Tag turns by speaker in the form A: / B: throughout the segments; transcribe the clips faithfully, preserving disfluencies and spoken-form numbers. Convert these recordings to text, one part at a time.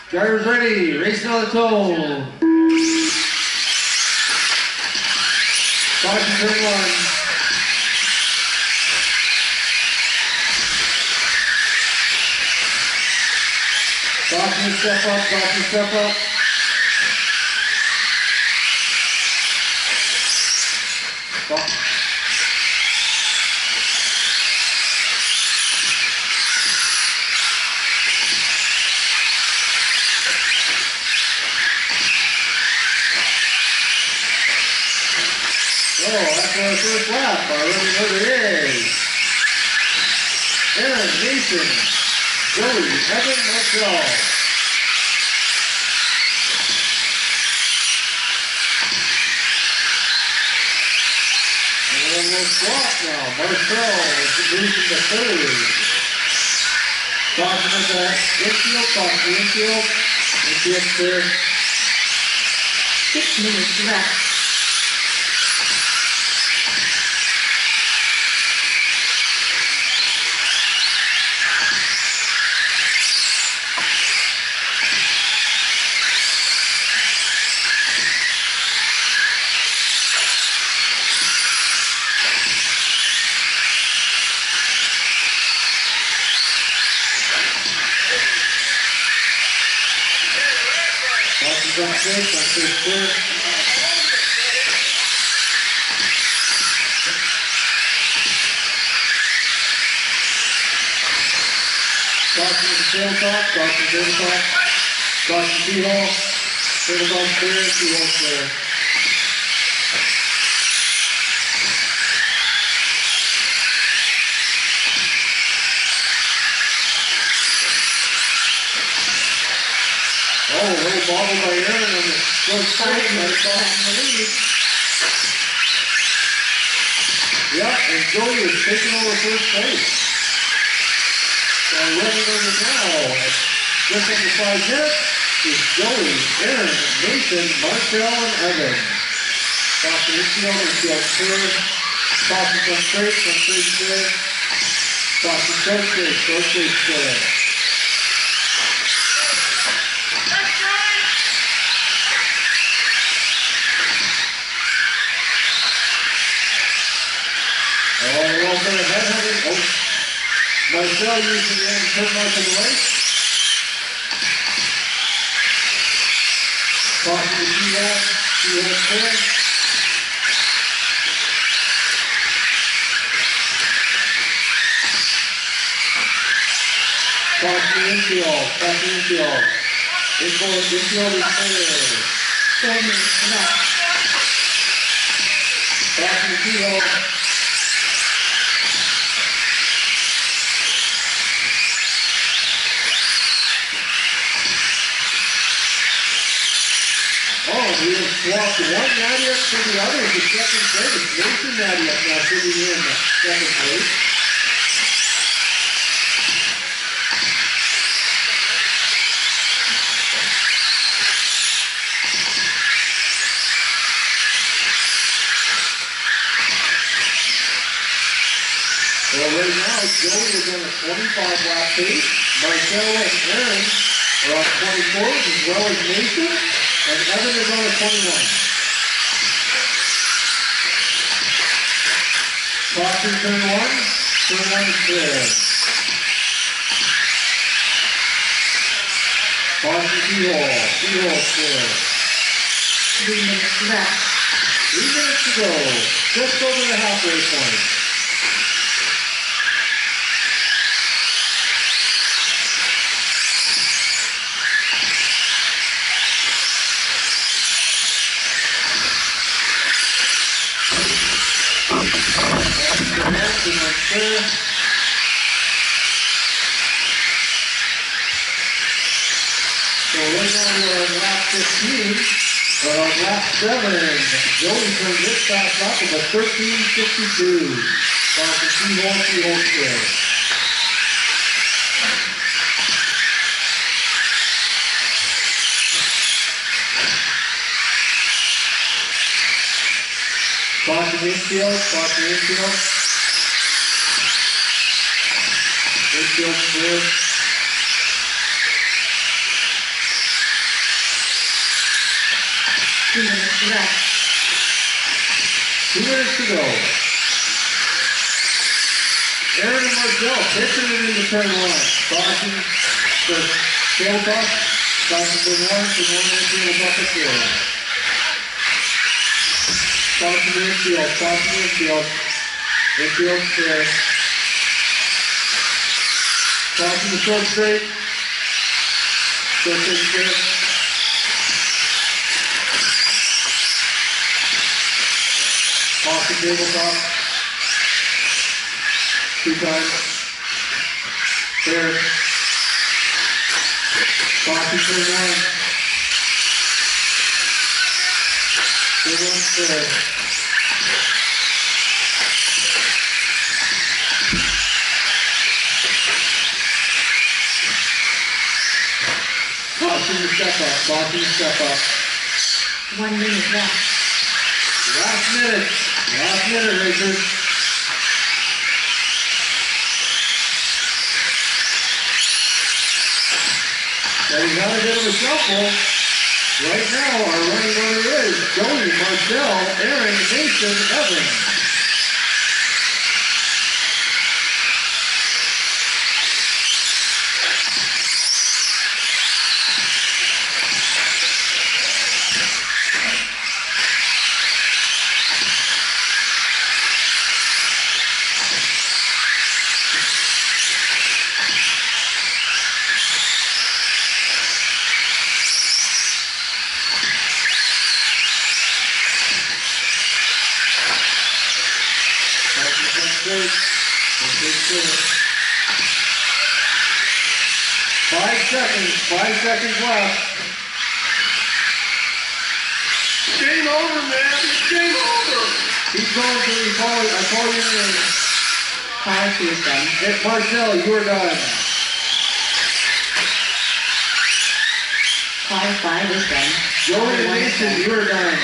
A: Drivers ready, racing on the toe. Caution turn one. Caution step up, caution step up. Stop. Oh, that's our first lap. Our running order is Aaron, Mason, Joey, Evan, Marcel. And then we'll swap now. Marcel is moving to third. Caution at the infield, caution the infield. Infield clear.
B: Six minutes left.
A: Jump six, on six, clear. Caution at the tabletop, caution tabletop, caution keyhole, tabletop clear, keyhole clear. Oh, a little bobble by Aaron on the front side, right off the lead. Yep, and Joey is taking over first place. So running over now, just under five minutes, is Joey, Aaron, Nathan, Marcel, and Evan. Caution infield, infield clear. Caution front straight, front straight clear. Caution short straight, short straight clear. Oh, they're all kind of headhunting. Oh, Marcel using the end turn mark on the right. Caution the keyhole, keyhole clear. Caution the infield, caution the infield. Infield, infield is clear.
B: Four minutes left.
A: Caution the keyhole. Oh, we have swapped one Nadiak to the other to second place. Nathan Nadiak now sitting in second place. So right now, Joey is on a twenty-five lap pace. Marcel and Aaron are on twenty-four, as well as Nathan. And Evan is on a twenty-one. Caution turn one, turn one is clear. Caution keyhole, keyhole clear.
B: Three minutes left.
A: Three minutes to go, just over the halfway point. Clear. So right now we're on lap fifteen, but on lap seven, Joey turned this fast up with a thirteen fifty-two. Off the keyhole, keyhole clear. Caution infield, caution infield. Infield clear.
B: Two minutes left.
A: Two minutes to go. Aaron and Marcel pitching it in the turn line. Crossing the tabletop. Crossing for one, for one and tabletop at four. Crossing the infield, crossing the infield. Infield fair. Crossing the short straight. Short straight straight. Off the tabletop. Two times. There. Crossing for one. Good one there. Crossing the step up. Crossing the step up.
B: One minute left.
A: Last minute. Last minute, racers. Getting out a bit of a shuffle. Right now, our running order is Joey, Marcel, Aaron, Mason, Evan. Five seconds, five seconds left.
C: Game over, man. Game over.
A: Keep going till you call it. I call your name.
B: Five is done.
A: Hit Marcel, you are done.
B: Five, five is done.
A: Joey and
B: One is
A: Mason,
B: done.
A: you are done.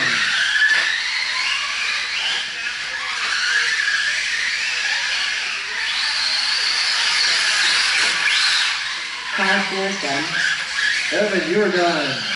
B: Five, four is done.
A: Evan, you are done.